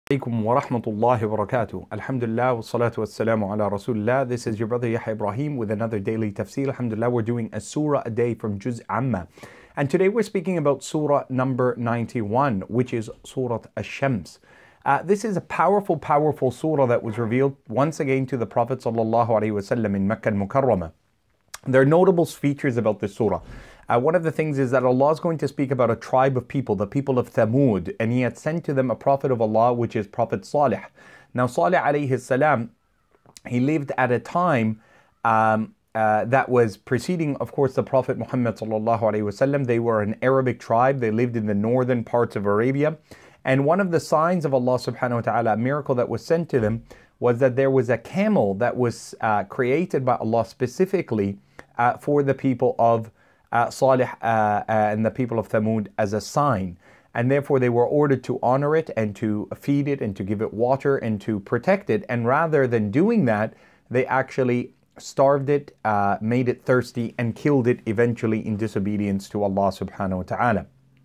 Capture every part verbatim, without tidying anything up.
Alaikum wa rahmatullahi wa barakatuh. Alhamdulillah wa salatu wa salamu ala Rasulullah. This is your brother Yahya Ibrahim with another daily tafsir. Alhamdulillah, we're doing a surah a day from Juz Amma. And today we're speaking about surah number ninety-one, which is Surat Ash-Shams. Uh, this is a powerful, powerful surah that was revealed once again to the Prophet sallallahu alaihi wasallam in Makkah al-Mukarramah. There are notable features about this surah. Uh, one of the things is that Allah is going to speak about a tribe of people, the people of Thamud, and He had sent to them a prophet of Allah, which is Prophet Salih. Now, Salih alayhi salam, he lived at a time um, uh, that was preceding, of course, the Prophet Muhammad sallallahu alaihi wasallam. They were an Arabic tribe. They lived in the northern parts of Arabia. And one of the signs of Allah subhanahu wa ta'ala, a miracle that was sent to them, was that there was a camel that was uh, created by Allah specifically uh, for the people of Uh, Salih uh, uh, and the people of Thamud as a sign, and therefore they were ordered to honor it and to feed it and to give it water and to protect it. And rather than doing that, they actually starved it, uh, made it thirsty, and killed it eventually in disobedience to Allah subhanahu wa ta'ala.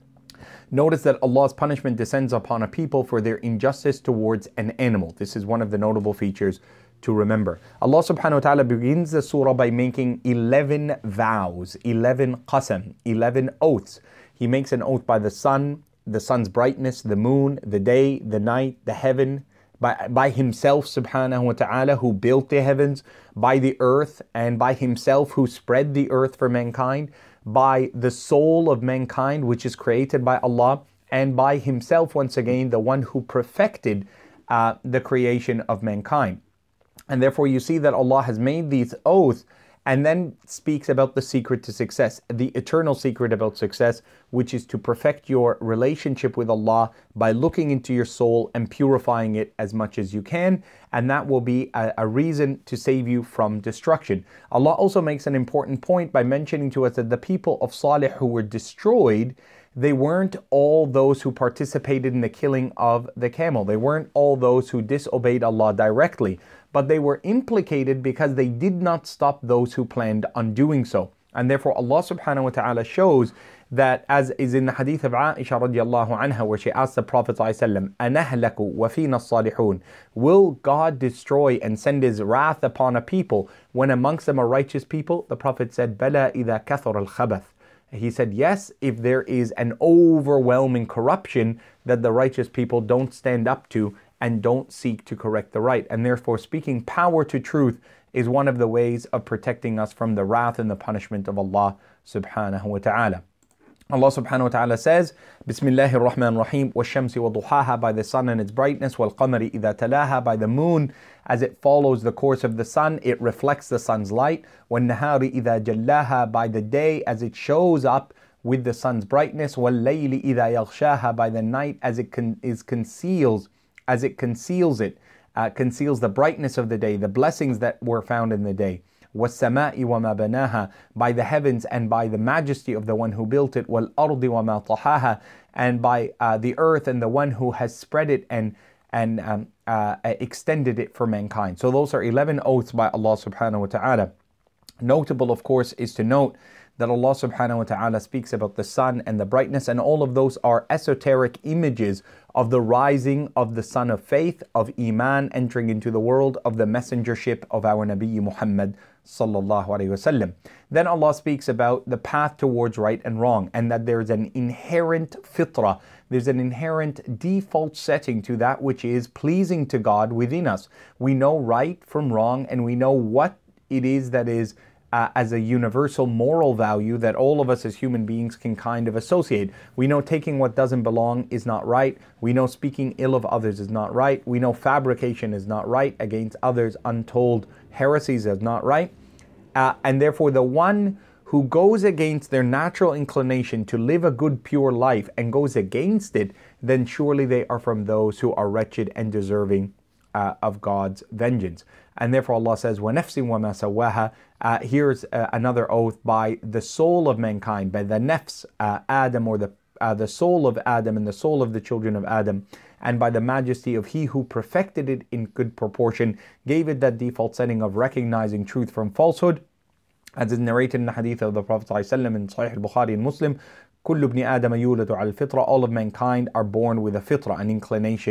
Notice that Allah's punishment descends upon a people for their injustice towards an animal. This is one of the notable features to remember. Allah subhanahu wa ta'ala begins the surah by making eleven vows, eleven qasam, eleven oaths. He makes an oath by the sun, the sun's brightness, the moon, the day, the night, the heaven, by, by himself subhanahu wa ta'ala who built the heavens, by the earth, and by himself who spread the earth for mankind, by the soul of mankind which is created by Allah, and by himself once again, the one who perfected uh, the creation of mankind. And therefore you see that Allah has made these oaths and then speaks about the secret to success, the eternal secret about success, which is to perfect your relationship with Allah by looking into your soul and purifying it as much as you can. And that will be a, a reason to save you from destruction. Allah also makes an important point by mentioning to us that the people of Salih who were destroyed, they weren't all those who participated in the killing of the camel. They weren't all those who disobeyed Allah directly, but they were implicated because they did not stop those who planned on doing so. And therefore Allah subhanahu wa ta'ala shows that, as is in the hadith of Aisha radiallahu anha, where she asked the Prophet sallallahu "Anahlaku wa fina salihun?" Will God destroy and send His wrath upon a people when amongst them are righteous people? The Prophet said, "Bala idha kathara al-khabath." He said, yes, if there is an overwhelming corruption that the righteous people don't stand up to and don't seek to correct the right. And therefore speaking power to truth is one of the ways of protecting us from the wrath and the punishment of Allah subhanahu wa ta'ala. Allah subhanahu wa ta'ala says, Bismillahir Rahmanir Rahim, وَالشَّمْسِ وَضُحَاهَا, by the sun and its brightness, وَالْقَمَرِ إِذَا تَلَاهَا, by the moon as it follows the course of the sun, it reflects the sun's light, وَالنَّهَارِ إِذَا جَلَّاهَا, by the day as it shows up with the sun's brightness, وَاللَّيْلِ إِذَا يَغْشَاهَا, by the night as it con- is conceals, as it conceals it, uh, conceals the brightness of the day, the blessings that were found in the day. وَالسَّمَاءِ وَمَا بَنَاهَا, by the heavens and by the majesty of the one who built it. وَالْأَرْضِ وَمَا طَحَاهَا, and by uh, the earth and the one who has spread it and and um, uh, extended it for mankind. So those are eleven oaths by Allah subhanahu wa ta'ala. Notable, of course, is to note that Allah subhanahu wa ta'ala speaks about the sun and the brightness, and all of those are esoteric images of the rising of the sun of faith, of Iman entering into the world, of the messengership of our Nabi Muhammad sallallahu alayhi wasallam. Then Allah speaks about the path towards right and wrong, and that there is an inherent fitrah, there's an inherent default setting to that which is pleasing to God within us. We know right from wrong, and we know what it is that is Uh, as a universal moral value that all of us as human beings can kind of associate. We know taking what doesn't belong is not right. We know speaking ill of others is not right. We know fabrication is not right against others. Untold heresies is not right. Uh, and therefore the one who goes against their natural inclination to live a good pure life and goes against it, then surely they are from those who are wretched and deserving Uh, of God's vengeance. And therefore Allah says, وَنَفْسٍ وَمَا سَوَّاهَا, uh, here's uh, another oath by the soul of mankind, by the nafs, uh, Adam, or the uh, the soul of Adam and the soul of the children of Adam, and by the majesty of He who perfected it in good proportion, gave it that default setting of recognizing truth from falsehood, as is narrated in the hadith of the Prophet ﷺ in Sahih al-Bukhari and Muslim. كل ابن آدم يولد على الفطرة, all of mankind are born with a fitrah, an inclination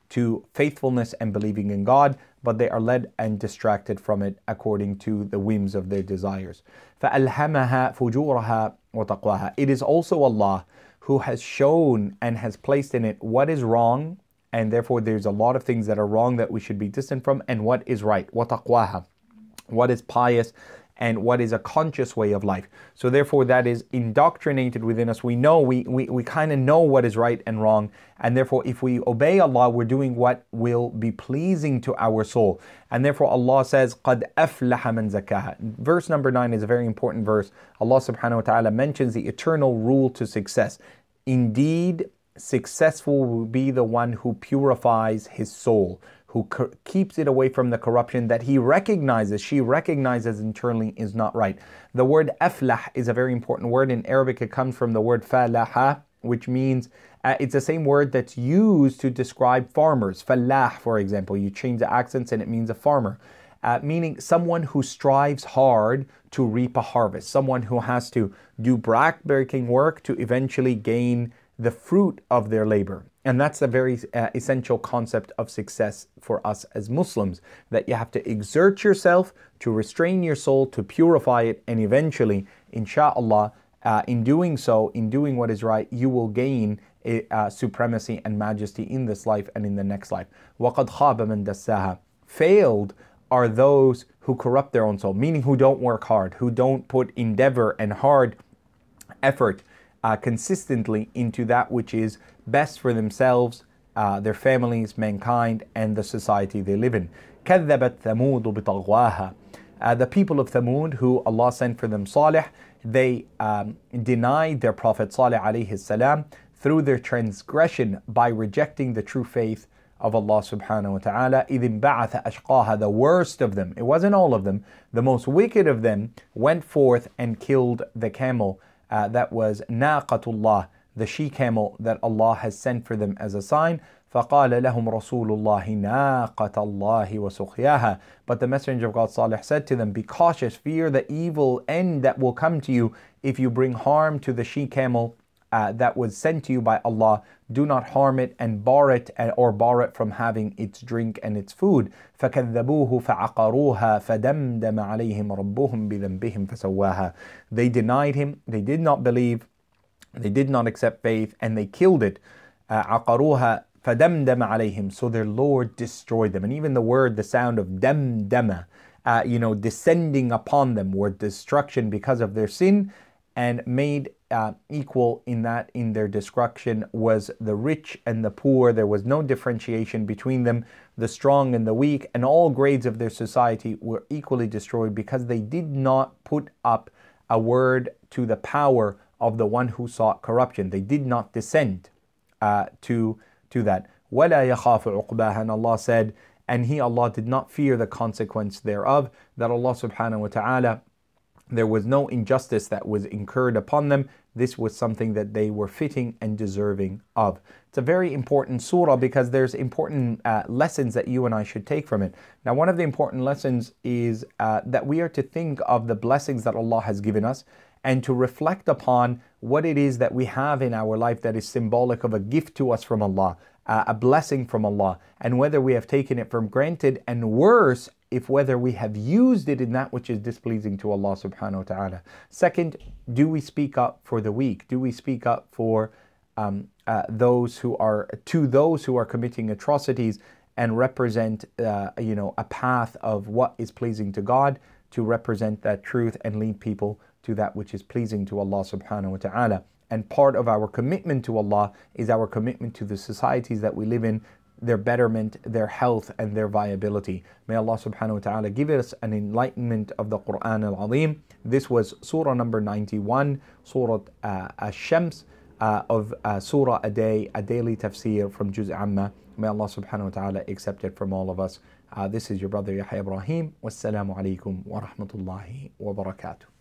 to faithfulness and believing in God, but they are led and distracted from it according to the whims of their desires. فَأَلْهَمَهَا فُجُورَهَا وَتَقْوَاهَا. It is also Allah who has shown and has placed in it what is wrong, and therefore there's a lot of things that are wrong that we should be distant from, and what is right, وَتَقْوَاهَا, what is pious and what is a conscious way of life. So therefore that is indoctrinated within us. We know, we, we, we kind of know what is right and wrong, and therefore if we obey Allah, we're doing what will be pleasing to our soul. And therefore Allah says, قَدْ أَفْلَحَ مَنْ زَكَّاهَا. Verse number nine is a very important verse. Allah subhanahu wa ta'ala mentions the eternal rule to success. Indeed, successful will be the one who purifies his soul, who keeps it away from the corruption that he recognizes, she recognizes internally is not right. The word aflah is a very important word. In Arabic, it comes from the word falaha, which means, uh, it's the same word that's used to describe farmers. Falah, for example, you change the accents and it means a farmer. Uh, meaning someone who strives hard to reap a harvest. Someone who has to do back-breaking work to eventually gain the fruit of their labor. And that's a very uh, essential concept of success for us as Muslims, that you have to exert yourself to restrain your soul, to purify it, and eventually, inshaa'Allah, uh, in doing so, in doing what is right, you will gain a, uh, supremacy and majesty in this life and in the next life. وَقَدْ خَابَ مَنْ دَسَّاهَا. Failed are those who corrupt their own soul, meaning who don't work hard, who don't put endeavor and hard effort Uh, consistently into that which is best for themselves, uh, their families, mankind, and the society they live in. كَذَّبَتْ ثَمُودُ بِطَغْوَاهَا. Uh, the people of Thamud, who Allah sent for them Salih, they um, denied their Prophet Salih alayhi salam through their transgression by rejecting the true faith of Allah subhanahu wa ta'ala. إِذٍ بَعَثَ أَشْقَاهَا. The worst of them, it wasn't all of them, the most wicked of them went forth and killed the camel. Uh, that was naqatullah, the she camel that Allah has sent for them as a sign. فَقَالَ لَهُمْ رَسُولُ اللَّهِ نَاقَةَ اللَّهِ وَسُقْيَاهَا. But the Messenger of God Salih said to them, be cautious, fear the evil end that will come to you if you bring harm to the she camel uh, that was sent to you by Allah. Do not harm it and bar it or bar it from having its drink and its food. فَكَذَّبُوهُ فَعَقَرُوهَا فَدَمْدَمَ عَلَيْهِمْ رَبُّهُمْ بِذَنْبِهِمْ فَسَوَّاهَا. They denied him, they did not believe, they did not accept faith, and they killed it. عَقَرُوهَا فَدَمْدَمَ عَلَيْهِمْ. So their Lord destroyed them. And even the word, the sound of damdama, uh, you know, descending upon them, were destruction because of their sin, and made uh, equal in that in their destruction was the rich and the poor. There was no differentiation between them. The strong and the weak and all grades of their society were equally destroyed because they did not put up a word to the power of the one who sought corruption. They did not descend uh, to, to that. وَلَا يَخَافُ عُقْبَاهَا. And Allah said, and he, Allah, did not fear the consequence thereof, that Allah subhanahu wa ta'ala, there was no injustice that was incurred upon them. This was something that they were fitting and deserving of. It's a very important surah because there's important uh, lessons that you and I should take from it. Now, one of the important lessons is uh, that we are to think of the blessings that Allah has given us and to reflect upon what it is that we have in our life that is symbolic of a gift to us from Allah, uh, a blessing from Allah, and whether we have taken it for granted, and worse, if whether we have used it in that which is displeasing to Allah subhanahu wa ta'ala. Second, do we speak up for the weak? Do we speak up for um, uh, those who are, to those who are committing atrocities and represent, uh, you know, a path of what is pleasing to God, to represent that truth and lead people to that which is pleasing to Allah subhanahu wa ta'ala. And part of our commitment to Allah is our commitment to the societies that we live in, their betterment, their health, and their viability. May Allah subhanahu wa ta'ala give us an enlightenment of the Qur'an al-Azim. This was surah number ninety-one, surah uh, Ash-Shams, uh, of uh, surah a day, a daily tafsir from Juz Amma. May Allah subhanahu wa ta'ala accept it from all of us. Uh, this is your brother Yahya Ibrahim. Wassalamu alaikum wa rahmatullahi wa barakatuh.